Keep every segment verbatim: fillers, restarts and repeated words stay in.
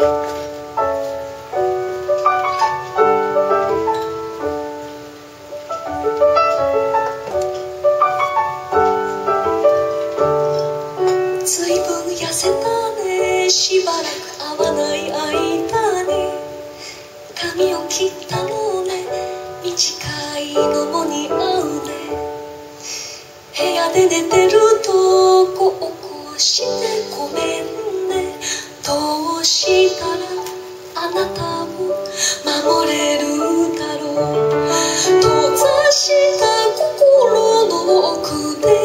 ずいぶん痩せたね、しばらく会わない間に髪を切ったのね、短いのも似合うね。部屋で寝てるとこ起こしてごめんね。どうしたらあなたを守れるだろう。閉ざした心の奥で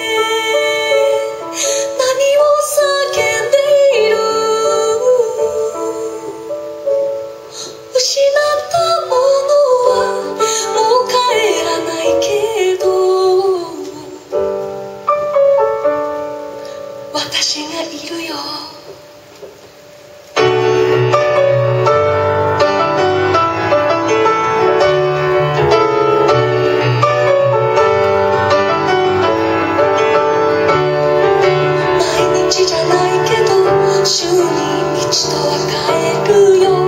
失ったものはもう帰らないけど、私がいるよ。毎日じゃないけど週に一度は帰るよ。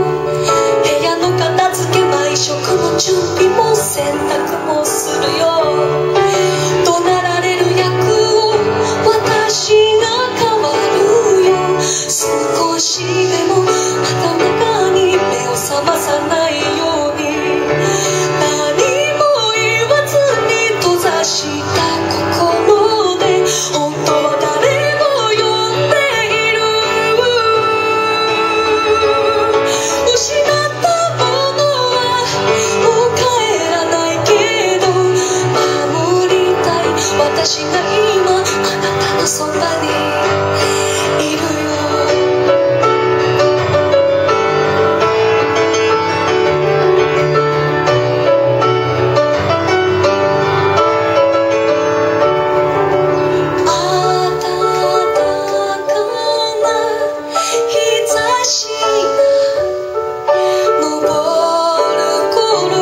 食の準備も洗濯もするよ。怒鳴られる役を私が変わるよ。少しでも頭に目を覚まさないように、何も言わずに閉ざした心で本当は誰も呼んでいる。失った私が今あなたのそばにいるよ。暖かな日差しが昇る頃、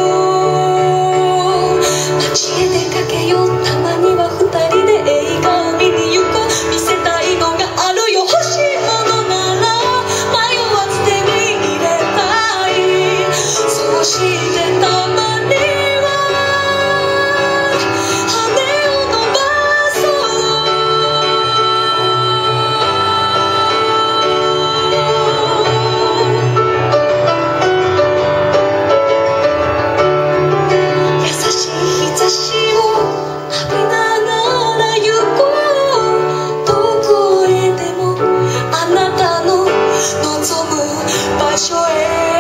街へ出かけよう。たまには二人で映画を見に行こう。見せたいのがあるよ。欲しいものなら迷わず手に入れたい。そうしてたまには羽を伸ばそう。優しい日差しを浴びながら行こう。どこへでもあなたの望む場所へ。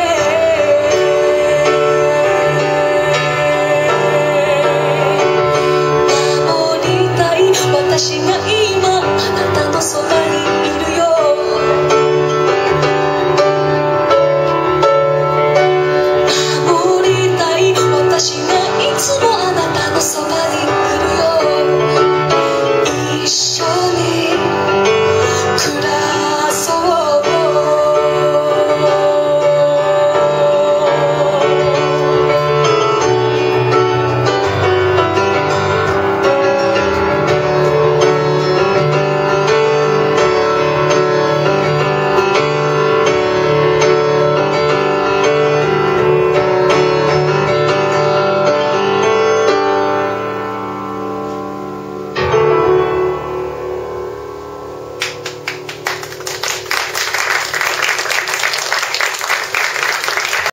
守りたい私が今あなたのそば